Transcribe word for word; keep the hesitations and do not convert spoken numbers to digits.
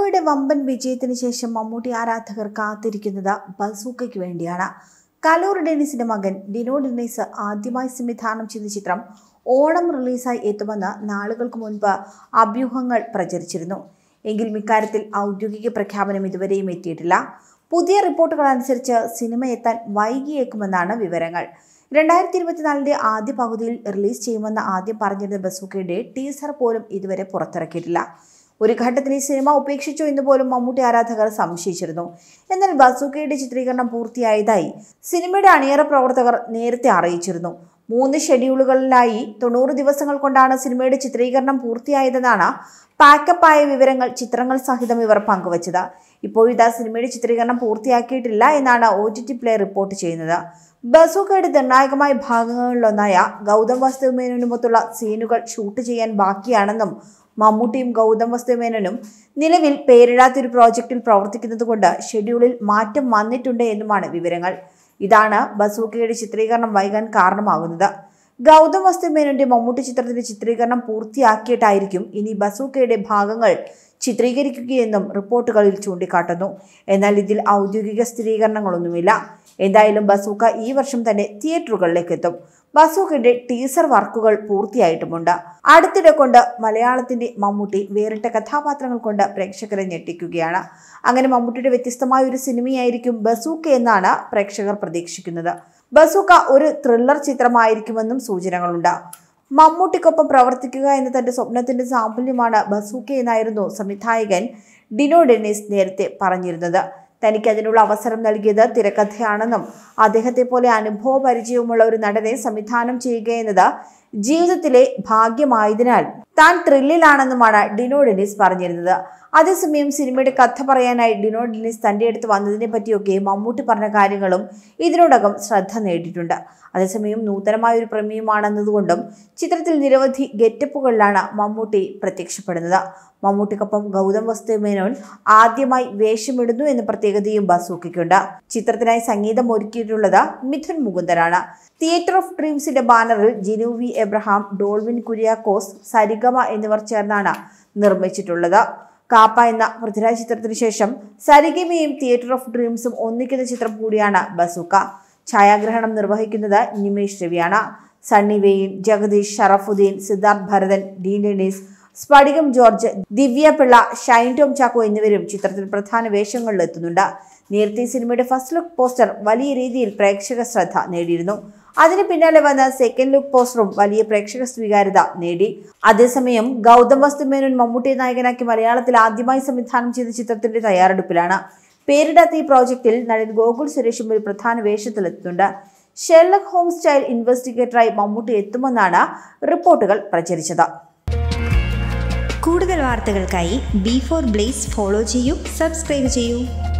ടർബോയുടെ വമ്പൻ വിജയത്തിന് ശേഷം മമ്മൂട്ടി ആരാധകർ കാത്തിരിക്കുന്നത് ബസൂക്കയ്ക്ക് വേണ്ടിയാണ്. കലൂർ ഡെന്നിസിന്റെ മകൻ ഡിനോ ഡെന്നിസ് ആദ്യമായി സംവിധാനം ചെയ്ത ചിത്രം ഓണം റിലീസായി എത്തുമെന്ന് നാളുകൾക്ക് മുൻപ് അഭ്യൂഹങ്ങൾ പ്രചരിച്ചിരുന്നു. എങ്കിലും ഇക്കാര്യത്തിൽ ഔദ്യോഗിക പ്രഖ്യാപനം ഇതുവരെയും എത്തിയിട്ടില്ല. പുതിയ റിപ്പോർട്ടുകൾ അനുസരിച്ച് സിനിമ എത്താൻ വൈകിയേക്കുമെന്നാണ് വിവരങ്ങൾ. രണ്ടായിരത്തി ഇരുപത്തിനാലിന്റെ ആദ്യ പകുതിയിൽ റിലീസ് ചെയ്യുമെന്ന് ആദ്യം പറഞ്ഞിരുന്ന ബസൂക്കയുടെ ടീസർ പോലും ഇതുവരെ പുറത്തിറക്കിയിട്ടില്ല. ഒരു ഘട്ടത്തിൽ ഈ സിനിമ ഉപേക്ഷിച്ചു എന്ന് പോലും മമ്മൂട്ടി ആരാധകർ സംശയിച്ചിരുന്നു. എന്നാൽ ബസൂക്കയുടെ ചിത്രീകരണം പൂർത്തിയായതായി സിനിമയുടെ അണിയറ പ്രവർത്തകർ നേരത്തെ അറിയിച്ചിരുന്നു. മൂന്ന് ഷെഡ്യൂളുകളിലായി തൊണ്ണൂറ് ദിവസങ്ങൾ കൊണ്ടാണ് സിനിമയുടെ ചിത്രീകരണം പൂർത്തിയായതെന്നാണ് പാക്കപ്പായ വിവരങ്ങൾ ചിത്രങ്ങൾ സഹിതം ഇവർ പങ്കുവച്ചത്. ഇപ്പോഴിതാ സിനിമയുടെ ചിത്രീകരണം പൂർത്തിയാക്കിയിട്ടില്ല എന്നാണ് O T T play report ചെയ്യുന്നത്. ബസൂക്കയുടെ നിർണായകമായ ഭാഗങ്ങളിലൊന്നായ ഗൗതം വാസുദേവമേനോനുമൊത്തുള്ള സീനുകൾ ഷൂട്ട് ചെയ്യാൻ ബാക്കിയാണെന്നും മമ്മൂട്ടിയും ഗൗതം വാസുദേവമേനോനും നിലവിൽ പേരിടാത്തൊരു പ്രോജക്റ്റിൽ പ്രവർത്തിക്കുന്നത് കൊണ്ട് ഷെഡ്യൂളിൽ മാറ്റം വന്നിട്ടുണ്ട് എന്നുമാണ് വിവരങ്ങൾ. ഇതാണ് ബസൂക്കയുടെ ചിത്രീകരണം വൈകാൻ കാരണമാകുന്നത്. ഗൗതം വാസുദേവമേനോന്റെ മമ്മൂട്ടി ചിത്രത്തിന്റെ ചിത്രീകരണം പൂർത്തിയാക്കിയിട്ടായിരിക്കും ഇനി ബസൂക്കയുടെ ഭാഗങ്ങൾ ചിത്രീകരിക്കുകയെന്നും റിപ്പോർട്ടുകളിൽ ചൂണ്ടിക്കാട്ടുന്നു. എന്നാൽ ഇതിൽ ഔദ്യോഗിക സ്ഥിരീകരണങ്ങളൊന്നുമില്ല. എന്തായാലും ബസൂക്ക ഈ വർഷം തന്നെ തിയേറ്ററുകളിലേക്ക് എത്തും. ബസൂക്കയുടെ ടീസർ വർക്കുകൾ പൂർത്തിയായിട്ടുമുണ്ട്. അടുത്തിടെ കൊണ്ട് മലയാളത്തിന്റെ മമ്മൂട്ടി വേറിട്ട കഥാപാത്രങ്ങൾ കൊണ്ട് പ്രേക്ഷകരെ ഞെട്ടിക്കുകയാണ്. അങ്ങനെ മമ്മൂട്ടിയുടെ വ്യത്യസ്തമായ ഒരു സിനിമയായിരിക്കും ബസൂക്ക എന്നാണ് പ്രേക്ഷകർ പ്രതീക്ഷിക്കുന്നത്. ബസൂക്ക ഒരു ത്രില്ലർ ചിത്രമായിരിക്കുമെന്നും സൂചനകളുണ്ട്. മമ്മൂട്ടിക്കൊപ്പം പ്രവർത്തിക്കുക എന്ന തന്റെ സ്വപ്നത്തിന്റെ സാഫല്യമാണ് ബസൂക്ക എന്നായിരുന്നു സംവിധായകൻ ഡിനോ ഡെന്നിസ് നേരത്തെ പറഞ്ഞിരുന്നത്. തനിക്ക് അതിനുള്ള അവസരം നൽകിയത് തിരക്കഥയാണെന്നും അദ്ദേഹത്തെ പോലെ അനുഭവ പരിചയവുമുള്ള ഒരു നടനെ സംവിധാനം ചെയ്യുക എന്നത് ജീവിതത്തിലെ ഭാഗ്യമായതിനാൽ താൻ ത്രില്ലിലാണെന്നുമാണ് ഡിനോ ഡെന്നിസ് പറഞ്ഞിരുന്നത്. അതേസമയം സിനിമയുടെ കഥ പറയാനായി ഡിനോ ഡെന്നിസ് തൻ്റെ അടുത്ത് വന്നതിനെ പറ്റിയൊക്കെ മമ്മൂട്ടി പറഞ്ഞ കാര്യങ്ങളും ഇതിനോടകം ശ്രദ്ധ നേടിയിട്ടുണ്ട്. അതേസമയം നൂതനമായ ഒരു പ്രമേയമാണെന്നതുകൊണ്ടും ചിത്രത്തിൽ നിരവധി ഗെറ്റപ്പുകളിലാണ് മമ്മൂട്ടി പ്രത്യക്ഷപ്പെടുന്നത്. മമ്മൂട്ടിക്കൊപ്പം ഗൗതം വാസുദേവമേനോൻ ആദ്യമായി വേഷമിടുന്നു എന്ന പ്രത്യേകതയും ബസൂക്കയ്ക്കുണ്ട്. ചിത്രത്തിനായി സംഗീതം ഒരുക്കിയിട്ടുള്ളത് മിഥുൻ മുകുന്ദനാണ്. തിയേറ്റർ ഓഫ് ഡ്രീംസിന്റെ ബാനറിൽ ജിനു വി എബ്രഹാം, ഡോൾവിൻ കുര്യാക്കോസ്, സരിഗമ എന്നിവർ ചേർന്നാണ് നിർമ്മിച്ചിട്ടുള്ളത്. കാപ്പ എന്ന പൃഥ്വിരാജ് ചിത്രത്തിന് ശേഷം സരിഗമയും തിയേറ്റർ ഓഫ് ഡ്രീംസും ഒന്നിക്കുന്ന ചിത്രം കൂടിയാണ് ബസൂക്ക. ഛായാഗ്രഹണം നിർവഹിക്കുന്നത് നിമേഷ് രവിയാണ്. സണ്ണി വെയിൻ, ജഗദീഷ്, ഷറഫുദ്ദീൻ, സിദ്ധാർത്ഥ് ഭരതൻ, ഡീൻ ഡെന്നിസ്, സ്ഫടികം ജോർജ്, ദിവ്യ പിള്ള, ഷൈൻ ടോം ചാക്കോ എന്നിവരും ചിത്രത്തിൽ പ്രധാന വേഷങ്ങളിൽ എത്തുന്നുണ്ട്. നേരത്തെ സിനിമയുടെ ഫസ്റ്റ് ലുക്ക് പോസ്റ്റർ വലിയ രീതിയിൽ പ്രേക്ഷക ശ്രദ്ധ നേടിയിരുന്നു. അതിന് പിന്നാലെ വന്ന സെക്കൻഡ് ലുക്ക് പോസ്റ്ററും വലിയ പ്രേക്ഷക സ്വീകാര്യത നേടി. അതേസമയം ഗൗതം വാസുദേവമേനോൻ മമ്മൂട്ടിയെ നായകനാക്കി മലയാളത്തിൽ ആദ്യമായി സംവിധാനം ചെയ്ത ചിത്രത്തിന്റെ തയ്യാറെടുപ്പിലാണ്. പേരിടാത്ത ഈ പ്രോജക്റ്റിൽ നടൻ ഗോകുൽ സുരേഷും ഒരു പ്രധാന വേഷത്തിലെത്തുന്നുണ്ട്. ഷെർലക് ഹോംസ് സ്റ്റൈൽ ഇൻവെസ്റ്റിഗേറ്ററായി മമ്മൂട്ടി എത്തുമെന്നാണ് റിപ്പോർട്ടുകൾ പ്രചരിച്ചത്. കൂടുതൽ വാർത്തകൾക്കായി ബി ഫോർ ബ്ലേസ് ഫോളോ ചെയ്യൂ, സബ്സ്ക്രൈബ് ചെയ്യൂ.